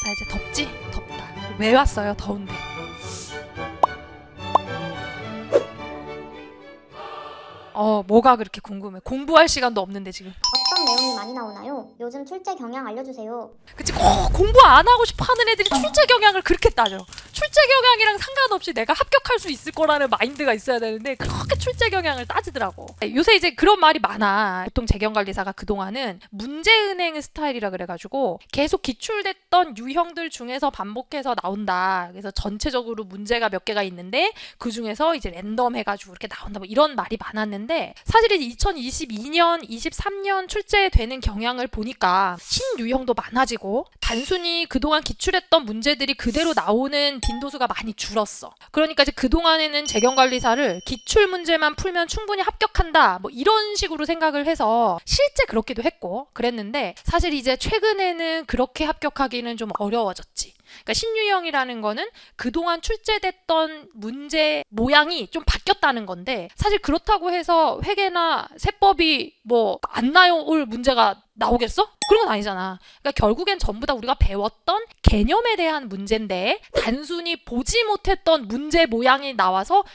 자, 이제 덥지? 덥다. 왜 왔어요? 더운데. 뭐가 그렇게 궁금해? 공부할 시간도 없는데 지금. 어떤 내용이 많이 나오나요? 요즘 출제 경향 알려주세요. 그치, 공부 안 하고 싶어 하는 애들이 출제 경향을 그렇게 따져. 출제 경향이랑 상관없이 내가 합격할 수 있을 거라는 마인드가 있어야 되는데 그렇게 출제 경향을 따지더라고. 요새 이제 그런 말이 많아. 보통 재경관리사가 그동안은 문제은행 스타일이라 그래가지고 계속 기출됐던 유형들 중에서 반복해서 나온다. 그래서 전체적으로 문제가 몇 개가 있는데 그 중에서 이제 랜덤 해가지고 이렇게 나온다. 뭐 이런 말이 많았는데 사실 이제 2022년, 23년 출제되는 경향을 보니까 신유형도 많아지고 단순히 그동안 기출했던 문제들이 그대로 나오는 빈도수가 많이 줄었어. 그러니까 이제 그동안에는 재경관리사를 기출 문제만 풀면 충분히 합격한다. 뭐 이런 식으로 생각을 해서 실제 그렇기도 했고 그랬는데 사실 이제 최근에는 그렇게 합격하기는 좀 어려워졌지. 그러니까 신유형이라는 거는 그동안 출제됐던 문제 모양이 좀 바뀌었다는 건데 사실 그렇다고 해서 회계나 세법이 뭐 안 나올 문제가 나오겠어? 그런 건 아니잖아. 그러니까 결국엔 전부 다 우리가 배웠던 개념에 대한 문제인데 단순히 보지 못했던 문제 모양이 나와서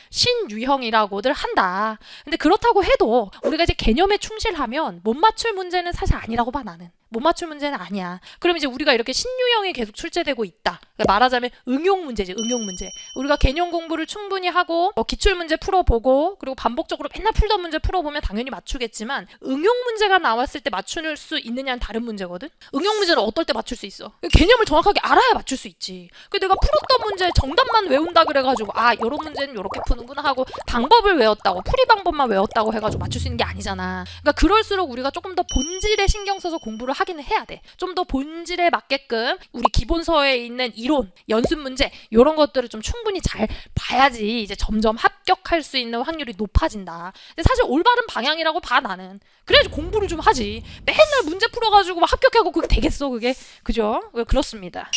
신유형이라고들 한다. 근데 그렇다고 해도 우리가 이제 개념에 충실하면 못 맞출 문제는 사실 아니라고 봐 나는. 못 맞출 문제는 아니야. 그럼 이제 우리가 이렇게 신유형이 계속 출제되고 있다. 그러니까 말하자면 응용 문제지, 응용 문제. 우리가 개념 공부를 충분히 하고 기출 문제 풀어보고 그리고 반복적으로 맨날 풀던 문제 풀어보면 당연히 맞추겠지만 응용 문제가 나왔을 때 맞출 수 있느냐는 다른 문제거든. 응용 문제는 어떨 때 맞출 수 있어? 개념을 정확하게 알아야 맞출 수 있지. 내가 풀었던 문제 정답만 외운다 그래가지고 이런 문제는 이렇게 푸는구나 하고 방법을 외웠다고 풀이 방법만 외웠다고 해가지고 맞출 수 있는 게 아니잖아. 그러니까 그럴수록 우리가 조금 더 본질에 신경 써서 공부를 하기는 해야 돼. 좀 더 본질에 맞게끔 우리 기본서에 있는 이론, 연습 문제 이런 것들을 좀 충분히 잘 봐야지 이제 점점 합격할 수 있는 확률이 높아진다. 근데 사실 올바른 방향이라고 봐 나는. 그래야지 공부를 좀 하지. 맨날 문제 풀어가지고 막 합격하고 그게 되겠어 그게. 그죠? 그렇습니다.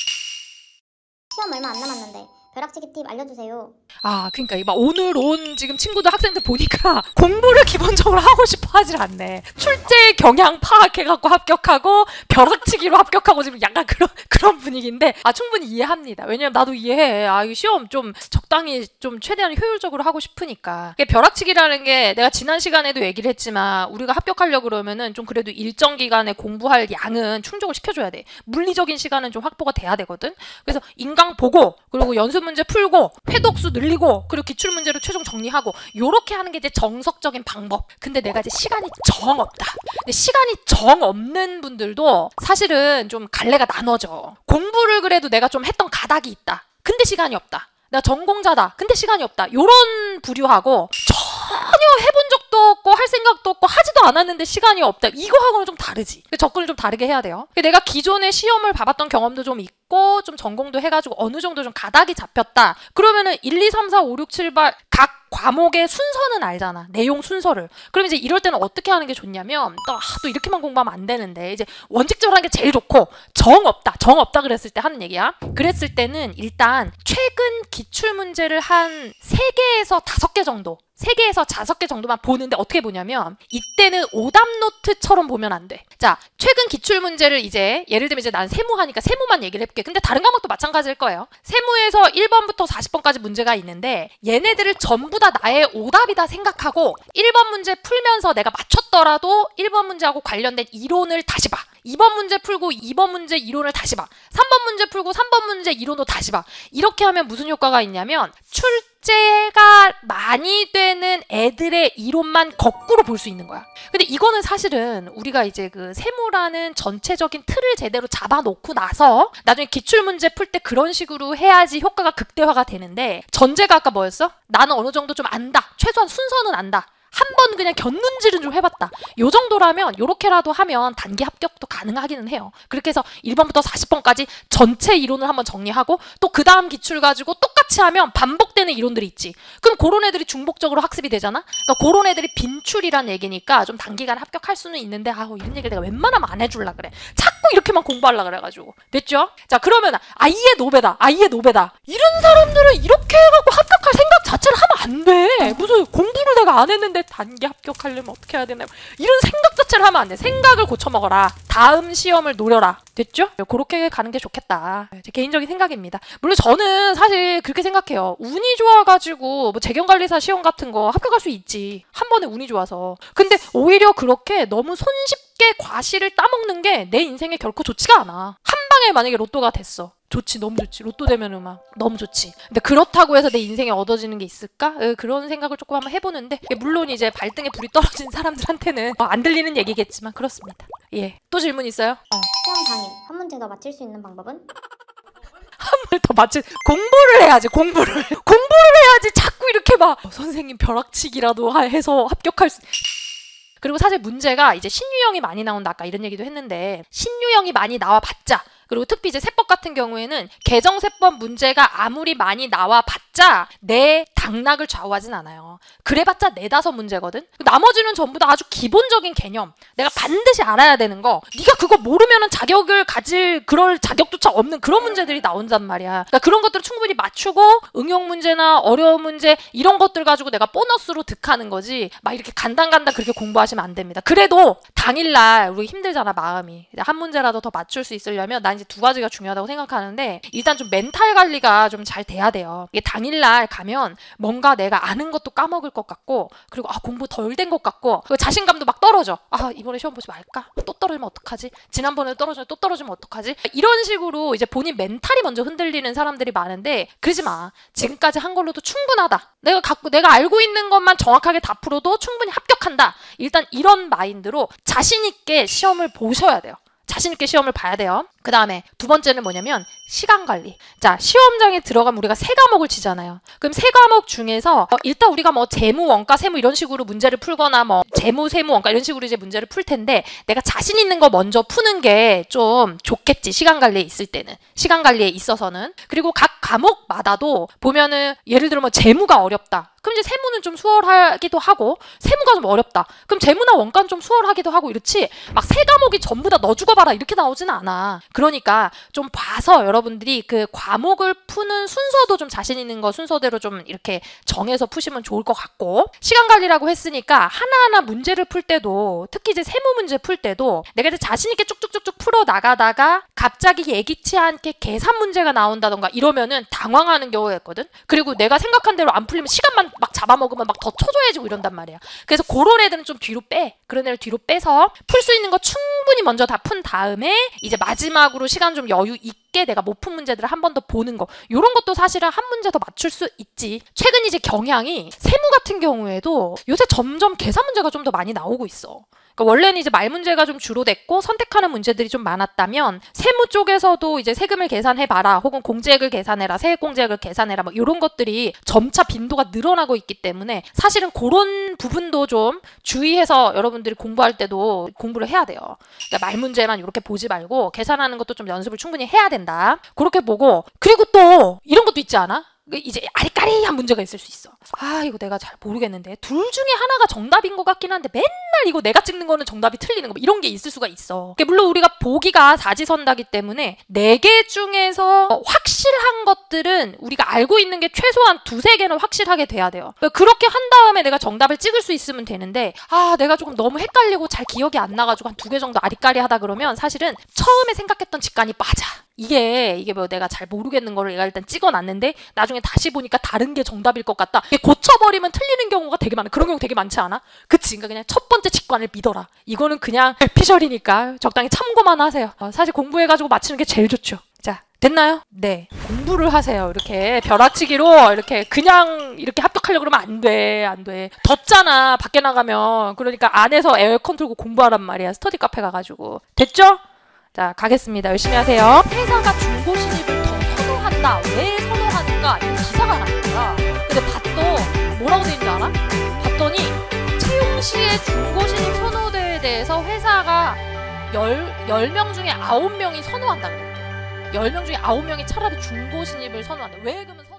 시험 얼마 안 남았는데 벼락치기 팁 알려주세요. 그러니까 막 오늘 온 지금 친구들 학생들 보니까 공부를 기본적으로 하고 싶어 하질 않네. 출제 경향 파악해갖고 합격하고 벼락치기로 합격하고 지금 약간 그런 분위기인데 충분히 이해합니다. 왜냐면 나도 이해해. 이거 시험 좀 적당히 좀 최대한 효율적으로 하고 싶으니까. 벼락치기라는 게 내가 지난 시간에도 얘기를 했지만 우리가 합격하려고 그러면은 좀 그래도 일정 기간에 공부할 양은 충족을 시켜줘야 돼. 물리적인 시간은 좀 확보가 돼야 되거든. 그래서 인강 보고 그리고 연습 문제 풀고 회독수 늘리고 그리고 기출 문제로 최종 정리하고 요렇게 하는 게 이제 정석적인 방법. 근데 내가 이제 시간이 정 없다. 근데 시간이 정 없는 분들도 사실은 좀 갈래가 나눠져. 공부를 그래도 내가 좀 했던 가닥이 있다. 근데 시간이 없다. 내가 전공자다. 근데 시간이 없다. 요런 부류하고 전혀 해본 적도 없고 할 생각도 없고 하지도 않았는데 시간이 없다. 이거하고는 좀 다르지. 접근을 좀 다르게 해야 돼요. 내가 기존에 시험을 봐봤던 경험도 좀 있고 좀 전공도 해가지고 어느 정도 좀 가닥이 잡혔다. 그러면은 1, 2, 3, 4, 5, 6, 7, 8 각 과목의 순서는 알잖아. 내용 순서를. 그럼 이제 이럴 때는 어떻게 하는 게 좋냐면 또 이렇게만 공부하면 안 되는데 이제 원칙적으로 하는 게 제일 좋고 정 없다 그랬을 때 하는 얘기야. 그랬을 때는 일단 최근 기출 문제를 한 3개에서 5개 정도 3개에서 5개 정도만 보는데 어떻게 보냐면 이때는 오답 노트처럼 보면 안 돼. 자, 최근 기출 문제를 이제 예를 들면 이제 난 세무하니까 세무만 얘기를 해볼게. 근데 다른 과목도 마찬가지일 거예요. 세무에서 1번부터 40번까지 문제가 있는데 얘네들을 전부 다 나의 오답이다 생각하고 1번 문제 풀면서 내가 맞췄더라도 1번 문제하고 관련된 이론을 다시 봐. 2번 문제 풀고 2번 문제 이론을 다시 봐. 3번 문제 풀고 3번 문제 이론도 다시 봐. 이렇게 하면 무슨 효과가 있냐면 출제가 많이 되는 애들의 이론만 거꾸로 볼 수 있는 거야. 근데 이거는 사실은 우리가 이제 그 세무라는 전체적인 틀을 제대로 잡아놓고 나서 나중에 기출문제 풀 때 그런 식으로 해야지 효과가 극대화가 되는데 전제가 아까 뭐였어? 나는 어느 정도 좀 안다. 최소한 순서는 안다. 한 번 그냥 곁눈질은 좀 해봤다. 요 정도라면 요렇게라도 하면 단기 합격도 가능하기는 해요. 그렇게 해서 1번부터 40번까지 전체 이론을 한번 정리하고 또 그 다음 기출 가지고 똑같이 똑같이 하면 반복되는 이론들이 있지. 그럼 그런 애들이 중복적으로 학습이 되잖아. 그러니까 그런 애들이 빈출이란 얘기니까 좀 단기간에 합격할 수는 있는데 이런 얘기를 내가 웬만하면 안 해줄라 그래. 자꾸 이렇게만 공부하려 그래가지고. 됐죠? 자, 그러면 아예 노베다. 이런 사람들은 이렇게 해갖고 합격할 생각 자체를 하면 안 돼. 무슨 공부를 내가 안 했는데 단기 합격하려면 어떻게 해야 되나. 이런 생각 자체를 하면 안 돼. 생각을 고쳐먹어라. 다음 시험을 노려라. 됐죠? 그렇게 가는 게 좋겠다. 제 개인적인 생각입니다. 물론 저는 사실 그렇게 생각해요. 운이 좋아가지고 뭐 재경관리사 시험 같은 거 합격할 수 있지. 한 번에 운이 좋아서. 근데 오히려 그렇게 너무 손쉽게 과실을 따먹는 게 내 인생에 결코 좋지가 않아. 한 방에 만약에 로또가 됐어. 좋지, 너무 좋지. 로또 되면은 막 너무 좋지. 근데 그렇다고 해서 내 인생에 얻어지는 게 있을까? 그런 생각을 조금 한번 해보는데, 물론 이제 발등에 불이 떨어진 사람들한테는 안 들리는 얘기겠지만 그렇습니다. 예. 또 질문 있어요? 시험 당일 한 문제 더 맞힐 수 있는 방법은? 한 번 더 맞출 공부를 해야지. 공부를 해야지. 자꾸 이렇게 막 선생님 벼락치기라도 해서 합격할 수. 그리고 사실 문제가 이제 신유형이 많이 나온다. 아까 이런 얘기도 했는데, 신유형이 많이 나와봤자, 그리고 특히 이제 세법 같은 경우에는 개정세법 문제가 아무리 많이 나와봤자 내 당락을 좌우하진 않아요. 그래봤자 4-5문제거든. 나머지는 전부 다 아주 기본적인 개념, 내가 반드시 알아야 되는 거, 네가 그거 모르면은 자격을 가질 그럴 자격조차 없는 그런 문제들이 나온단 말이야. 그러니까 그런 것들을 충분히 맞추고 응용 문제나 어려운 문제 이런 것들 가지고 내가 보너스로 득하는 거지, 막 이렇게 간당간당 그렇게 공부하시면 안 됩니다. 그래도 당일날 우리 힘들잖아, 마음이. 한 문제라도 더 맞출 수 있으려면 난 이제 2가지가 중요하다고 생각하는데, 일단 좀 멘탈 관리가 좀 잘 돼야 돼요. 이게 당일날 가면 뭔가 내가 아는 것도 까먹을 것 같고, 그리고 공부 덜 된 것 같고, 그리고 자신감도 막 떨어져. 이번에 시험 보지 말까? 또 떨어지면 어떡하지? 지난번에 또 떨어지면 어떡하지? 이런 식으로 이제 본인 멘탈이 먼저 흔들리는 사람들이 많은데, 그러지 마. 지금까지 한 걸로도 충분하다. 내가 알고 있는 것만 정확하게 다 풀어도 충분히 합격한다. 일단 이런 마인드로 자신 있게 시험을 보셔야 돼요. 자신 있게 시험을 봐야 돼요. 그 다음에 2번째는 뭐냐면 시간 관리. 자, 시험장에 들어가면 우리가 3과목을 치잖아요. 그럼 3과목 중에서 일단 우리가 뭐 재무, 원가, 세무 이런 식으로 문제를 풀거나 뭐 재무, 세무, 원가 이런 식으로 이제 문제를 풀 텐데, 내가 자신 있는 거 먼저 푸는 게 좀 좋겠지. 시간 관리에 있을 때는. 시간 관리에 있어서는. 그리고 각 과목마다도 보면은 예를 들어 뭐 재무가 어렵다. 그럼 이제 세무는 좀 수월하기도 하고, 세무가 좀 어렵다. 그럼 재무나 원가는 좀 수월하기도 하고, 이렇지 막 3과목이 전부 다 너 죽어봐라 이렇게 나오지는 않아. 그러니까 좀 봐서 여러분들이 그 과목을 푸는 순서도 좀 자신 있는 거 순서대로 좀 이렇게 정해서 푸시면 좋을 것 같고, 시간 관리라고 했으니까 하나하나 문제를 풀 때도, 특히 이제 세무 문제 풀 때도 내가 이제 자신 있게 쭉쭉쭉쭉 풀어 나가다가 갑자기 예기치 않게 계산 문제가 나온다던가 이러면은 당황하는 경우가 있거든. 그리고 내가 생각한 대로 안 풀리면 시간만 막 잡아먹으면 막 더 초조해지고 이런단 말이야. 그래서 그런 애들은 좀 뒤로 빼. 그런 애를 뒤로 빼서 풀 수 있는 거 충분히 먼저 다 푼 다음에 이제 마지막으로 시간 좀 여유 있게 내가 못 푼 문제들을 한 번 더 보는 거. 이런 것도 사실은 한 문제 더 맞출 수 있지. 최근 이제 경향이 세무 같은 경우에도 요새 점점 계산 문제가 좀 더 많이 나오고 있어. 그러니까 원래는 이제 말 문제가 좀 주로 됐고 선택하는 문제들이 좀 많았다면, 세무 쪽에서도 이제 세금을 계산해봐라, 혹은 공제액을 계산해라, 세액공제액을 계산해라, 뭐 이런 것들이 점차 빈도가 늘어나고 있기 때문에 사실은 그런 부분도 좀 주의해서 여러분들이 공부할 때도 공부를 해야 돼요. 그러니까 말 문제만 이렇게 보지 말고 계산하는 것도 좀 연습을 충분히 해야 된다. 그렇게 보고, 그리고 또 이런 것도 있지 않아? 이제 아리까리한 문제가 있을 수 있어. 이거 내가 잘 모르겠는데 둘 중에 하나가 정답인 것 같긴 한데 맨날 이거 내가 찍는 거는 정답이 틀리는 거, 이런 게 있을 수가 있어. 물론 우리가 보기가 사지선다기 때문에 4개 중에서 확실한 것들은 우리가 알고 있는 게 최소한 2-3개는 확실하게 돼야 돼요. 그렇게 한 다음에 내가 정답을 찍을 수 있으면 되는데, 내가 조금 너무 헷갈리고 잘 기억이 안 나가지고 한 2개 정도 아리까리하다 그러면 사실은 처음에 생각했던 직관이 맞아. 이게 뭐 내가 잘 모르겠는 거를 내가 일단 찍어놨는데 나중에 다시 보니까 다른 게 정답일 것 같다. 이게 고쳐버리면 틀리는 경우가 되게 많아. 그런 경우 되게 많지 않아? 그치? 그러니까 그냥 첫 번째 직관을 믿어라. 이거는 그냥 피셜이니까 적당히 참고만 하세요. 사실 공부해가지고 맞히는 게 제일 좋죠. 자, 됐나요? 네. 공부를 하세요. 이렇게 벼락치기로 이렇게 그냥 이렇게 합격하려고 그러면 안 돼. 덥잖아, 밖에 나가면. 그러니까 안에서 에어컨 틀고 공부하란 말이야. 스터디 카페 가가지고. 됐죠? 자, 가겠습니다. 열심히 하세요. 회사가 중고 신입을 더 선호한다. 왜 선호하는가? 이런 기사가 나온 거야. 근데 봤더 뭐라고 돼 있는지 알아? 봤더니 채용 시에 중고 신입 선호도에 대해서 회사가 10명 중에 9명이 선호한다 그랬대. 10명 중에 9명이 차라리 중고 신입을 선호한다. 왜 그러면